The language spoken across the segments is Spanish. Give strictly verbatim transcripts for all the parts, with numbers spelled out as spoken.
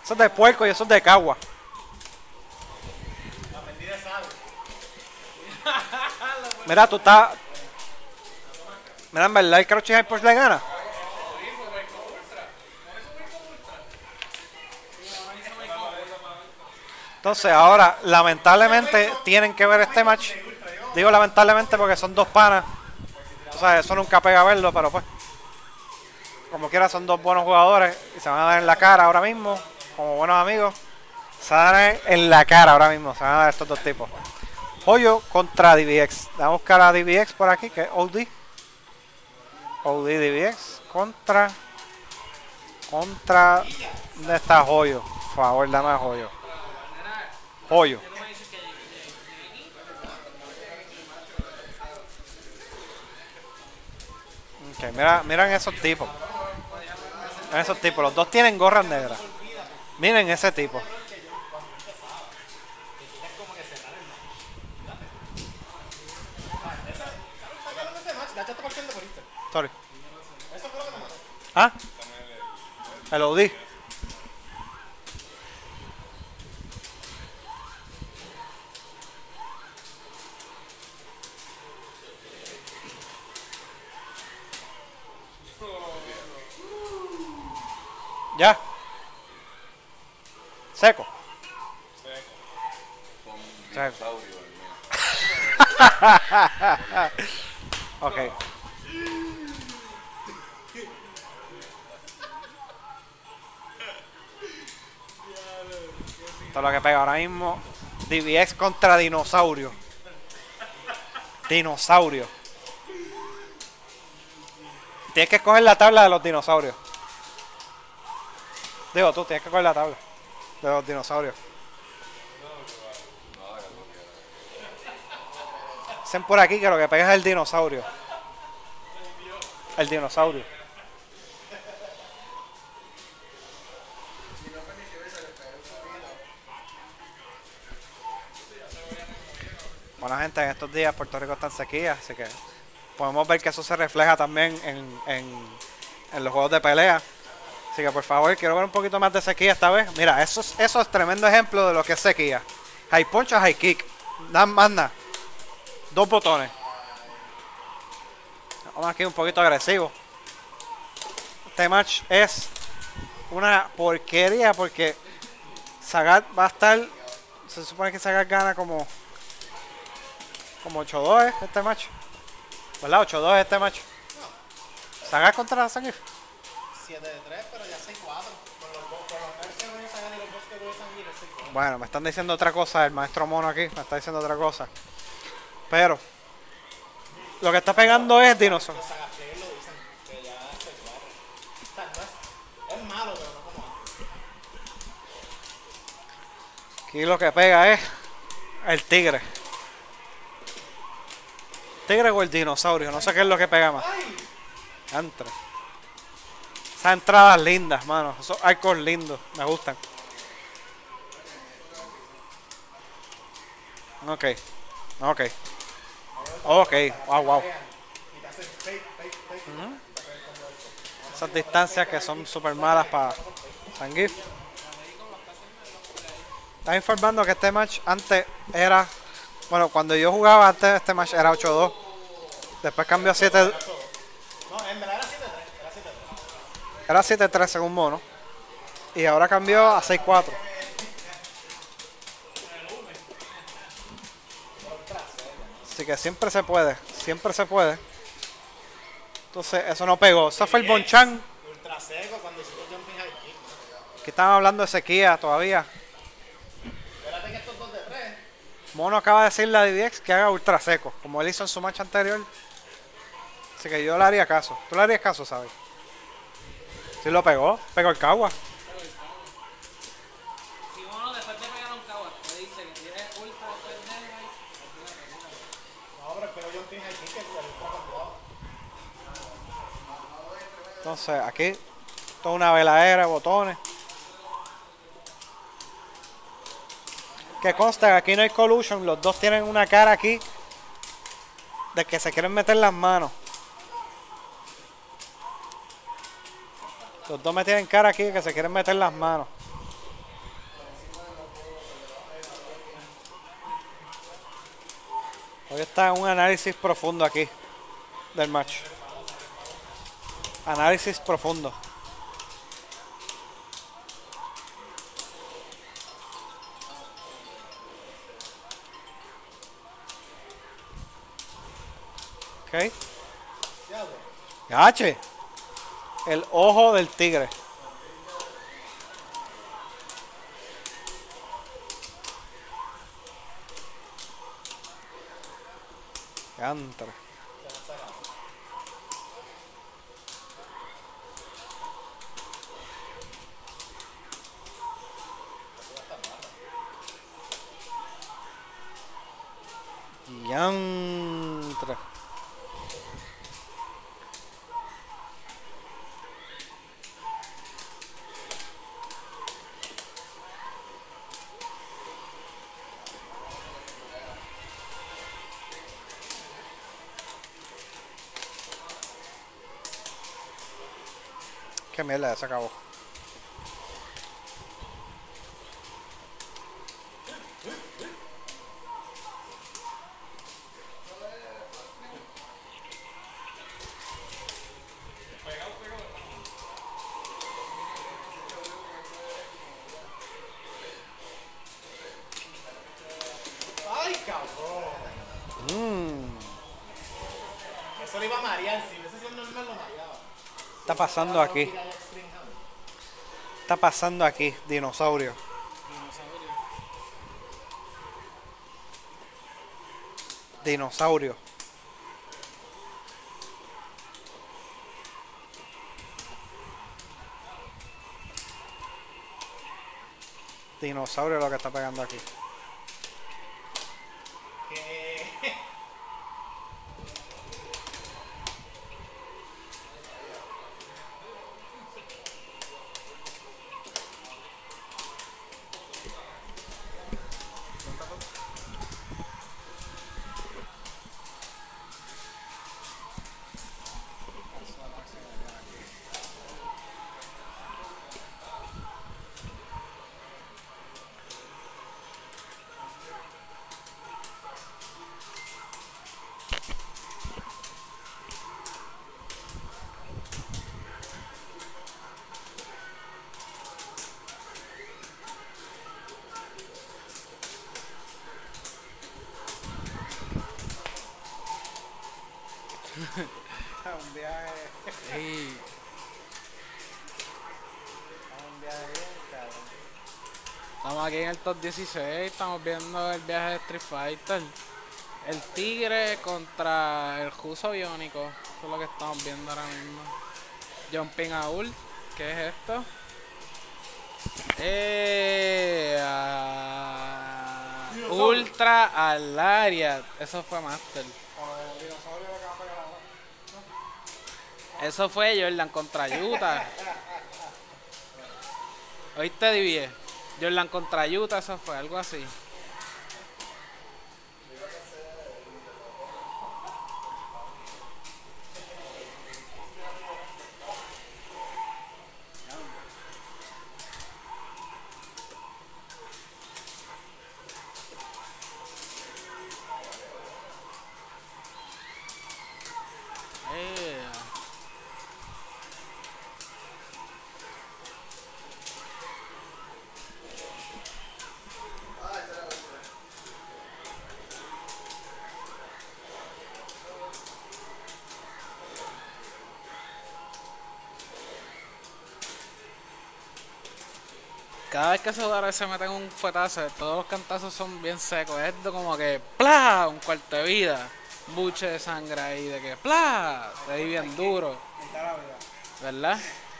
Eso es de puerco y eso es de cagua. La mentira sabe. Mira, tú estás... Mira, en verdad el Crouching High Punch le gana. Entonces ahora, lamentablemente, tienen que ver este match. Digo lamentablemente porque son dos panas. O sea, eso nunca pega verlo, pero pues... Como quiera, son dos buenos jugadores y se van a dar en la cara ahora mismo, como buenos amigos. Se van a dar en la cara ahora mismo, se van a dar estos dos tipos. Hoyo contra D B X. Vamos a buscar a D B X por aquí, que es O D. O D D B X contra... Contra... ¿Dónde está Hoyo? Por favor, dame a Hoyo. Hoyo. Ok, mira, miren esos tipos. Miren esos tipos, los dos tienen gorras negras. Miren ese tipo. Sorry. ¿Ah? El O D. Ya. Seco. Seco. Ok. Esto es lo que pega ahora mismo. D B X contra Dinosaurio. Dinosaurio. Tienes que escoger la tabla de los dinosaurios. Digo, tú tienes que coger la tabla de los dinosaurios. Dicen por aquí que lo que pega es el dinosaurio. El dinosaurio. Bueno, gente, en estos días Puerto Rico está en sequía, así que podemos ver que eso se refleja también en, en, en los juegos de pelea. Así que por favor, quiero ver un poquito más de sequía esta vez. Mira, eso es, eso es tremendo ejemplo de lo que es sequía. High punch o high kick. Nada más nada. Dos botones. Vamos aquí un poquito agresivo. Este match es una porquería porque Sagat va a estar... Se supone que Sagat gana como... Como ocho dos ¿eh? Este match. ¿Verdad? ocho dos este match. Sagat contra Zangief. siete de tres, pero ya seis cuatro. Con los dos, con los versos no sacan ni los dos que pueden salir, seis cuatro. Bueno, me están diciendo otra cosa, el maestro mono aquí me está diciendo otra cosa. Pero lo que está pegando es dinosaurio. Los Sagasteros lo dicen, que ya seis cuatro. O sea, no es, es malo, pero no como antes. Aquí lo que pega es el tigre. Tigre o el dinosaurio, no sé qué es lo que pega más. Entre. Esas entradas lindas, mano. Esos arcos lindos, me gustan. Ok. Ok. Ok. Wow, wow. Uh-huh. Esas distancias que son súper malas para Zangief. Estás informando que este match antes era... Bueno, cuando yo jugaba antes este match era ocho dos. Después cambió a siete... No, en verdad era siete tres. Era siete tres. Era siete tres según Mono. Y ahora cambió a seis cuatro. Así que siempre se puede. Siempre se puede. Entonces, eso no pegó. Eso fue el Bonchan. Ultra seco cuando hiciste jumping high kick. Que estaban hablando de sequía todavía. Espérate que estos dos de tres. Mono acaba de decirle a D B X que haga ultra seco. Como él hizo en su match anterior. Así que yo le haría caso. Tú le harías caso, ¿sabes? Sí lo pegó. Pegó el Cagua. Si uno después de pegar un Cagua te dice que tienes ultra pendeja y... No, pero espero jumping high kick que el ultra cambiado. Entonces, aquí, toda una veladera de botones. Que consta que aquí no hay collusion, los dos tienen una cara aquí de que se quieren meter las manos. Los dos me tienen cara aquí de que se quieren meter las manos. Hoy está un análisis profundo aquí del match. Análisis profundo. Ok. Gache. El ojo del tigre. Yantra. Yantra. Qué mierda, ya se acabó. ¡Ay, cabrón! Mmm. Eso le iba a marear, si hubiese sido normal lo mareaba. Está pasando aquí. Está pasando aquí, dinosaurio. Dinosaurio. Dinosaurio. Dinosaurio es lo que está pegando aquí. ¿Qué? Un viaje. Ey, Un viaje bien, cabrón. estamos aquí en el top dieciséis, estamos viendo el viaje de Street Fighter. El tigre contra el Juso Biónico. Eso es lo que estamos viendo ahora mismo. Jumping a ult. ¿Qué es esto? Eh, ah, ultra al área. Eso fue Master. Eso fue Jordan contra Utah. ¿Oíste, Divie? Jordan contra Utah, eso fue algo así. Eh. Cada vez que esos jugadores se meten un fuetazo, todos los cantazos son bien secos. Es de como que ¡plá! Un cuarto de vida. Un buche de sangre ahí, de que ¡plá! Te di bien duro. ¿Verdad?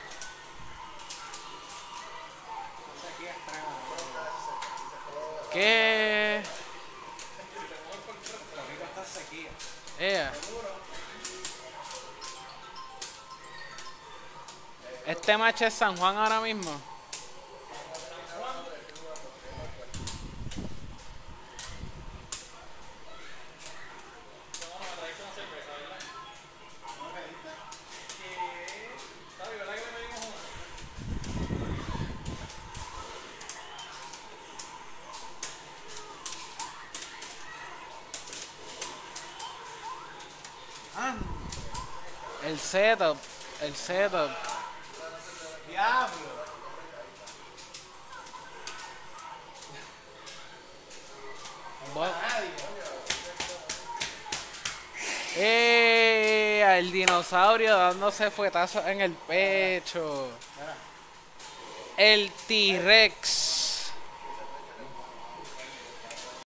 ¿Qué? Ea. Este match es San Juan ahora mismo. Anda, El setup. El setup. diablo. Bo- Nadie. ¡Eh! El dinosaurio dándose fuetazos en el pecho. Mira, El T-Rex.